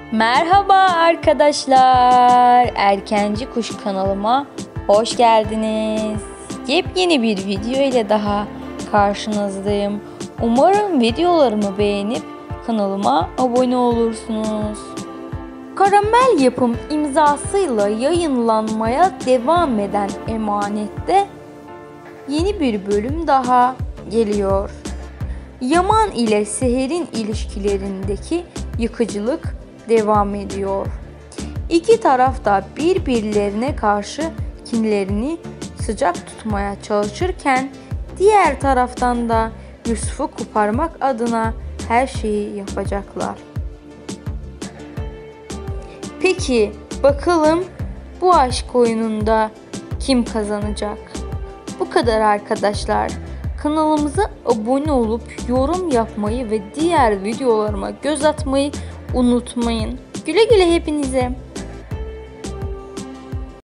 Merhaba arkadaşlar. Erkenci Kuş kanalıma hoş geldiniz. Yepyeni bir video ile daha karşınızdayım. Umarım videolarımı beğenip kanalıma abone olursunuz. Karamel Yapım imzasıyla yayınlanmaya devam eden Emanet'te yeni bir bölüm daha geliyor. Yaman ile Seher'in ilişkilerindeki yıkıcılık devam ediyor. İki taraf da birbirlerine karşı kinlerini sıcak tutmaya çalışırken diğer taraftan da Yusuf'u kurtarmak adına her şeyi yapacaklar. Peki bakalım bu aşk oyununda kim kazanacak? Bu kadar arkadaşlar. Kanalımıza abone olup yorum yapmayı ve diğer videolarıma göz atmayı unutmayın. Güle güle hepinize.